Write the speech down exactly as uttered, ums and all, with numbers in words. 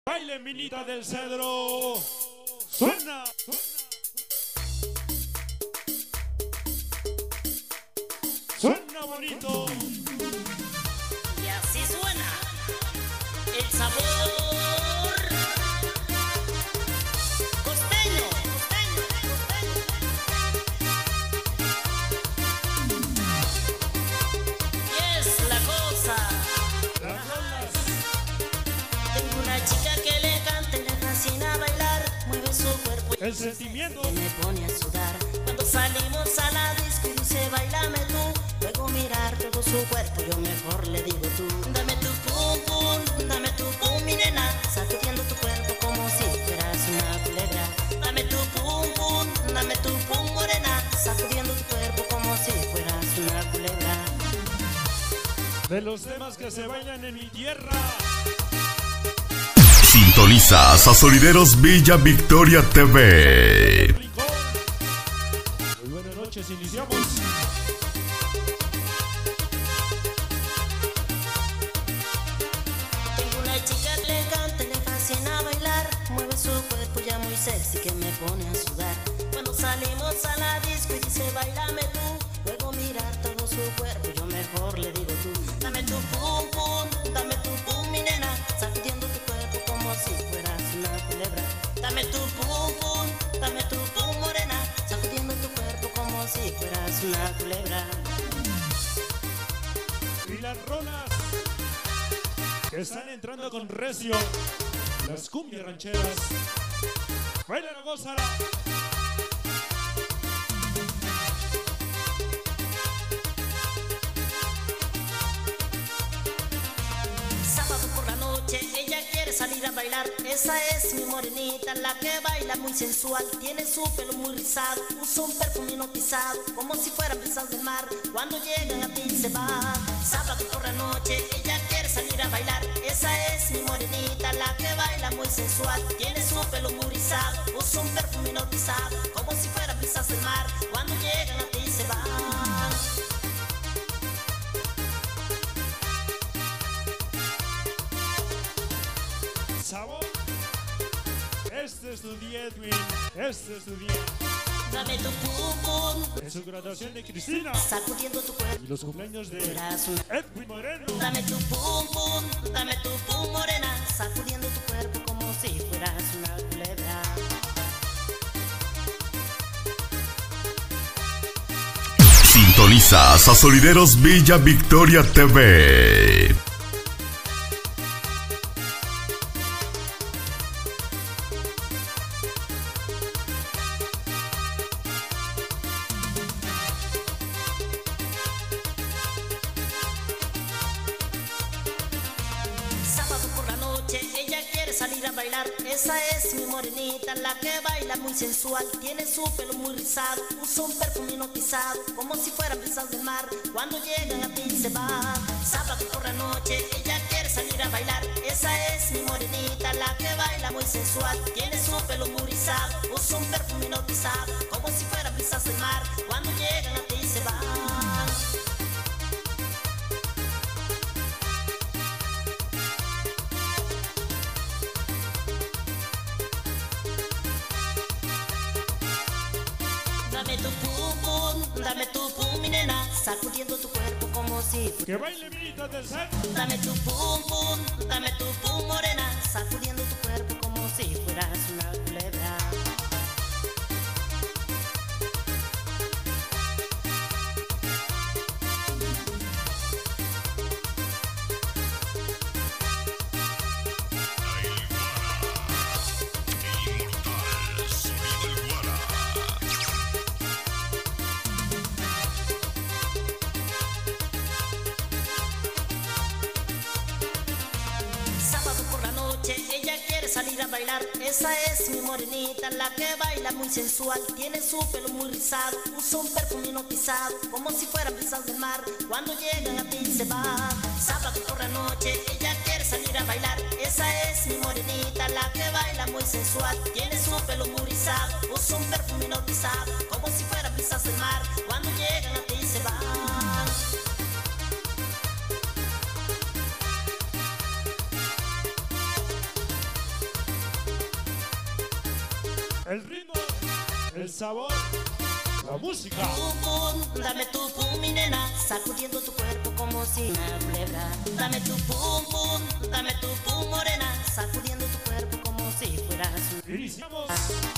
Baile Minita del Cedro. Suena. Suena bonito. Y así suena el sabor costeño, costeño, costeño. Y es la cosa. Las rolas. Tengo una chica que le canta y le fascina bailar. Mueve su cuerpo y El sentimiento. me pone a sudar. Cuando salimos a la disco y dice bailame tú. Luego mirar todo su cuerpo, yo mejor le digo tú. Dame tu pum pum, dame tu pum mi nena. Sacudiendo tu cuerpo como si fueras una culebra. Dame tu pum pum, dame tu pum morena. Sacudiendo tu cuerpo como si fueras una culebra. De los temas que se bailan en mi tierra. Sintonizas a Solideros Villa Victoria T V. Muy buenas noches, iniciamos. Tengo una chica que le canta y le fascina bailar. Mueve su cuerpo ya muy sexy que me pone a sudar. Cuando salimos a la disco y dice bailame tú. Luego mirar todo su cuerpo, yo mejor le digo tú. Dame tu pum pum, dame tu pum mi nena. Sacudiendo tu cuerpo como si fueras una culebra. Dame tu pum pum, dame tu pum morena. Sacudiendo tu cuerpo como si fueras una culebra. Y las rolas que están entrando con recio. Las cumbias rancheras. Baila, gózala. Sábado por la noche, ella quiere salir a bailar. Esa es mi morenita, la que baila muy sensual. Tiene su pelo muy rizado, usa un perfume hipnotizado, como si fueran brisas del mar. Cuando llegan a ti se van. Sábado por la noche, ella quiere salir a bailar. Esa es mi morenita, la que baila muy sensual. Tiene su pelo muy rizado, usa un perfume hipnotizado, como si fueran brisas del mar. Cuando llegan a ti se van. Sabor. Este es tu día, Edwin. Este es tu día. Dame tu pum pum, Es su graduación de Cristina. sacudiendo tu cuerpo. Y los cumpleaños de Eras un- Edwin Moreno. Dame tu pum pum, dame tu pum morena. Sacudiendo tu cuerpo como si fueras una culebra. Sintonizas a Solideros Villa Victoria T V. Sábado por la noche, ella quiere salir a bailar. Esa es mi morenita, la que baila muy sensual. Tiene su pelo muy rizado, usa un perfume hipnotizado, como si fueran brisas del mar. Cuando llegan a ti se van. Sábado por la noche, ella quiere salir a bailar. Esa es mi morenita, la que baila muy sensual. Tiene su pelo muy rizado, usa un perfume hipnotizado, como si fueran brisas del mar. Cuando llegan a ti se van. Dame tu pum pum, dame tu pum mi nena. Sacudiendo tu cuerpo como si fu- Que baile Minita del Cedro. Dame tu pum pum, dame tu pum morena. Sacudiendo tu cuerpo como si fueras una culebra. Sábado por la noche, ella quiere salir a bailar. Esa es mi morenita, la que baila muy sensual. Tiene su pelo muy rizado, usa un perfume hipnotizado, como si fueran brisas del mar. Cuando llegan a ti se van. Sábado por la noche, ella quiere salir a bailar. Esa es mi morenita, la que baila muy sensual. Tiene su pelo muy rizado, usa un perfume hipnotizado, como si fueran brisas del mar. Cuando llegan a ti se van. El ritmo, el sabor, la música. Pum, pum, dame tu pum, mi nena, sacudiendo tu cuerpo como si una culebra. Dame tu pum, pum, dame tu pum, morena, sacudiendo tu cuerpo como si fueras. Iniciamos.